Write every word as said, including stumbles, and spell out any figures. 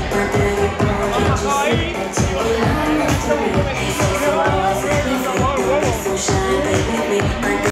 What do you want? Did you say that you were meant to be?